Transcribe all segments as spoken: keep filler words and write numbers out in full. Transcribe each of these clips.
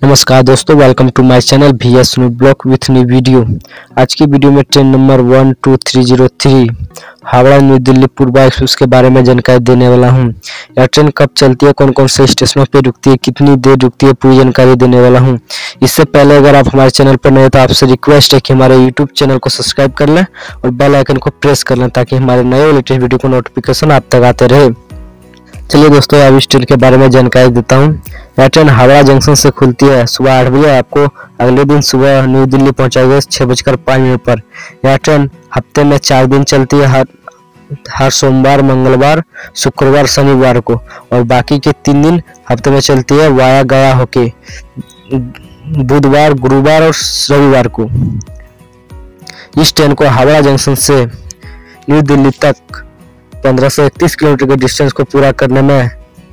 नमस्कार दोस्तों, welcome to my channel V S Sunil blog with new video. आज की वीडियो में train number one two three zero three Howrah New Delhi Purva express के बारे में जानकारी देने वाला हूं। यह ट्रेन कब चलती है, कौन कौन से स्टेशनों पे रुकती है, कितनी देर रुकती है, पूरी जानकारी देने वाला हूं। इससे पहले अगर आप हमारे चैनल पर नए तो आपसे रिक्वेस्ट है कि हमारे यूट्यूब चैनल को सब्सक्राइब कर लें और बेल आइकन को प्रेस कर लें ताकि हमारे नए लेटेस्ट वीडियो को नोटिफिकेशन आप तक आते रहे। चलिए दोस्तों, अब इस ट्रेन के बारे में जानकारी देता हूँ। यह ट्रेन हावड़ा जंक्शन से खुलती है सुबह आठ बजे, आपको अगले दिन सुबह न्यू दिल्ली पहुंचाएगी छह बजकर पाँच मिनट पर। यह ट्रेन हफ्ते में चार दिन चलती है, हर हर सोमवार, मंगलवार, शुक्रवार, शनिवार को, और बाकी के तीन दिन हफ्ते में चलती है वाया गया होके बुधवार, गुरुवार और रविवार को। इस ट्रेन को हावड़ा जंक्शन से न्यू दिल्ली तक पंद्रह सौ इकतीस किलोमीटर के डिस्टेंस को पूरा करने में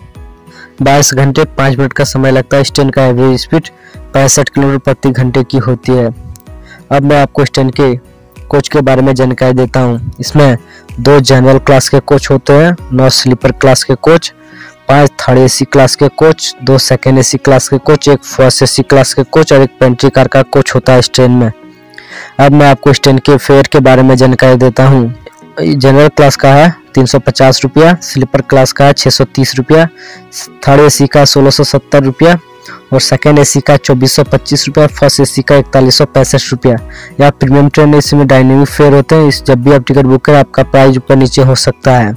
बाईस घंटे पाँच मिनट का समय लगता है। इस ट्रेन का एवरेज स्पीड पैंसठ किलोमीटर प्रति घंटे की होती है। अब मैं आपको इस ट्रेन के कोच के बारे में जानकारी देता हूं। इसमें दो जनरल क्लास के कोच होते हैं, नौ स्लीपर क्लास के कोच, पांच थर्ड एसी क्लास के कोच, दो सेकेंड एसी क्लास के कोच, एक फर्स्ट एसी क्लास के कोच और एक पेंट्री कार का कोच होता है इस ट्रेन में। अब मैं आपको इस ट्रेन के फेयर के बारे में जानकारी देता हूँ। जनरल क्लास का है तीन सौ पचास रुपया, स्लीपर क्लास का है छः सौ तीस रुपया, थर्ड एसी का सोलह सौ सत्तर रुपया और सेकेंड एसी का चौबीस सौ पच्चीस रुपया, फर्स्ट एसी का इकतालीस सौ पैंसठ रुपया। यह प्रीमियम ट्रेन है, इसमें डायनेमिक फेयर होते हैं। इस जब भी आप टिकट बुक करें आपका प्राइस ऊपर नीचे हो सकता है।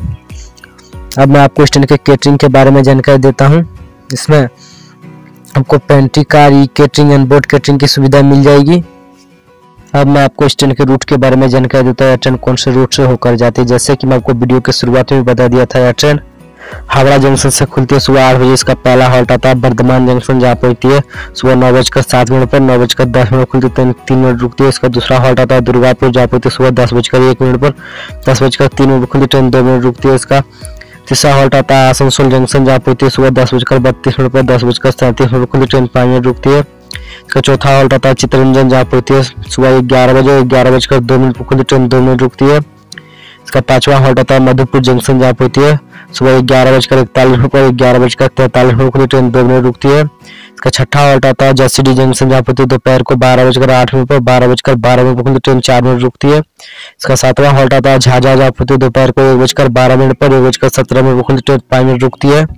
अब मैं आपको इस ट्रेन के केटरिंग के बारे में जानकारी देता हूँ। इसमें आपको pantry car, e catering and boat catering की सुविधा मिल जाएगी। अब मैं आपको इस ट्रेन के रूट के बारे में जानकारी देता हूँ। यह ट्रेन कौन से रूट से होकर जाती है। जैसे कि मैं आपको वीडियो के शुरुआत में बता दिया था, यह ट्रेन हावड़ा जंक्शन से खुलती है सुबह आठ बजे। इसका पहला हॉल्ट आता है बर्धमान जंक्शन, जहाँ पहुंचती है सुबह नौ बजकर सात मिनट पर। नौ बजकर दस मिनट खुलती है, तीन मिनट रुकती है। इसका दूसरा हॉल्ट आता है दुर्गापुर, जहाँ पहुंचती है सुबह दस बजकर एक मिनट पर। दस बजकर तीन मिनट खुलती ट्रेन, दो मिनट रुकती है। इसका तीसरा हॉल्ट आता है आसनसोल जंक्शन, जहाँ पहुंचती है सुबह दस बजकर बत्तीस मिनट पर। दस बजकर सैंतीस मिनट खुलती ट्रेन, पाँच मिनट रुकती है। इसका चौथा हॉल्ट आता है चित्तरंजन, जहाँ पहुंचती है सुबह ग्यारह बजे, ग्यारह बजकर दो मिनट पर खुलती ट्रेन, दो मिनट रुकती है। इसका पांचवा हॉल्ट आता है मधुपुर जंक्शन, जहाँ पहुंचती है सुबह ग्यारह बजकर इकतालीस मिनट पर। ग्यारह बजकर तैंतालीस मिनट खुलती ट्रेन, दो मिनट रुकती है। इसका छठा हॉल्ट आता है जसीडी जंक्शन, जहाँ पहुंचती है दोपहर को बारह बजकर आठ मिनट पर। बारह बजकर बारह मिनट पर खुलती ट्रेन, चार मिनट रुकती है। इसका सातवां हॉल्ट आता है झाझा, जहाँ पहुंचती है दोपहर को एक बजकर बारह मिनट पर। एक बजकर सत्रह मिनट पर खुलती ट्रेन, पाँच मिनट रुकती है।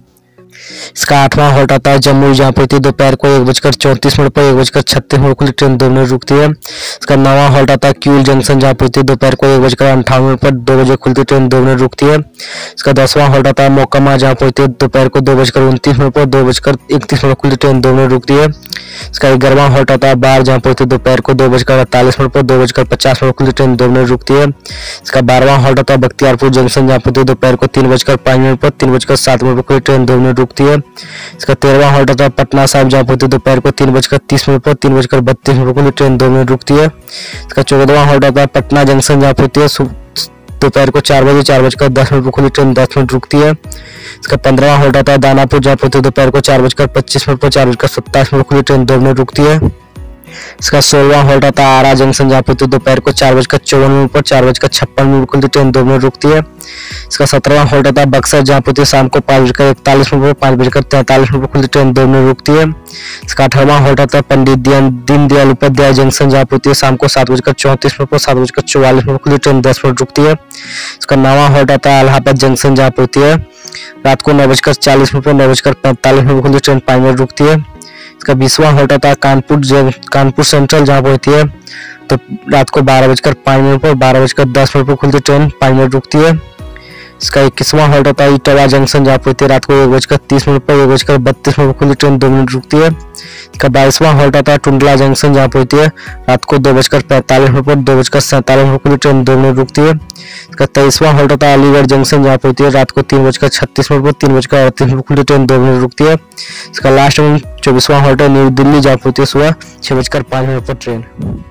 इसका आठवां हॉल्ट आता है जम्मू, जहाँ पहुंचती है दोपहर को एक बजकर चौंतीस मिनट पर। एक बजकर छत्तीस मिनट खुली ट्रेन, दो मिनट रुकती है। इसका नौवां हॉल्ट आता है क्यूल जंक्शन, जहाँ पहुंचती है दोपहर को एक बजकर अंठावन मिनट पर। दो बजे खुलती ट्रेन, दो मिनट रुकती है। इसका दसवां हॉल्ट आता है मोकामा, जहाँ पहुंचती है दोपहर को दो बजकर उनतीस मिनट पर। दो बजकर इकतीस मिनट खुलती ट्रेन, दो मिनट रुकती है। इसका ग्यारहवां हॉल्ट आता है बार, जहाँ पहुंचती है दोपहर को दो बजकर अड़तालीस मिनट पर। दो बजकर पचास मिनट खुलती ट्रेन, दो मिनट रुकती है। इसका बारहवां हॉल्ट आता है बख्तियारपुर जंक्शन, जहाँ पहुंचती है दोपहर को तीन बजकर पाँच मिनट पर। तीन बजकर सात मिनट पर खुली ट्रेन, दो मिनट रुकती है। इसका तेरहवां हॉल्ट आता है पटना साहिब, जहाँ पहुंचती है दोपहर को तीन बजकर तीस मिनट पर। तीन बजकर बत्तीस मिनट पर ट्रेन, दो मिनट रुकती है। इसका चौदहवां हॉल्ट आता है पटना जंक्शन, जहाँ पहुंचती है दोपहर को चार बजे, चार बजकर दस मिनट पर खुली ट्रेन, दस मिनट रुकती है। इसका पंद्रहवां हॉल्ट आता है दानापुर, जहाँ पहुंचती है दोपहर को चार बजकर पच्चीस मिनट पर। चार बजकर सत्ताईस मिनट खुली ट्रेन, दो मिनट रुकती है। इसका सोलहवां हॉल्ट आता है आरा जंक्शन, जहाँ पहुंचती है दोपहर को चार बजकर चौवन मिनट पर। चार बजकर छप्पन मिनट खुलती ट्रेन, दो मिनट रुकती है। इसका सत्रहवां हॉल्ट आता है बक्सर, जहाँ पहुंचती है शाम को पाँच बजकर इकतालीस मिनट पर। पाँच बजकर तैंतालीस मिनट पर खुलती ट्रेन, दो मिनट रुकती है। इसका अठारहवां हॉल्ट आता है पंडित दीनदयाल उपाध्याय जंक्शन, जहाँ पहुंचती है शाम को सात बजकर चौंतीस मिनट पर। सात बजकर चौवालीस मिनट खुलती ट्रेन, दस मिनट रुकती है। इसका नौवां हॉल्ट आता है इलाहाबाद जंक्शन, जहाँ पहुंचती है रात को नौ बजकर चालीस मिनट पर। नौ बजकर पैंतालीस मिनट खुलती ट्रेन, पाँच मिनट रुकती है। इसका बीसवां हॉल्ट आता है कानपुर कानपुर सेंट्रल, जहाँ पहुंचती है तो रात को बारह बजकर पाँच मिनट पर। बारह बजकर दस मिनट पर खुलती ट्रेन, पाँच मिनट रुकती है। इसका इक्कीसवां हॉल्ट आता है इटावा जंक्शन, जहाँ पहुंचती है रात को एक बजकर तीस मिनट पर। एक बजकर बत्तीस मिनट पर खुलती ट्रेन, दो मिनट रुकती है। इसका बाईसवां हॉल्ट आता है टुंडला जंक्शन, जहाँ पहुंचती है रात को दो बजकर पैंतालीस मिनट पर। दो बजकर सैंतालीस मिनट खुलती ट्रेन, दो मिनट रुकती है। इसका तेईसवां हॉल्ट आता है अलीगढ़ जंक्शन, जहाँ पहुंचती है रात को तीन बजकर छत्तीस मिनट पर। तीन बजकर अड़तीस मिनट खुलती ट्रेन, दो मिनट रुकती है। इसका लास्ट में चौबीसवां हॉल्ट है न्यू दिल्ली, जहाँ पहुंचती है सुबह छह बजकर पाँच मिनट पर ट्रेन।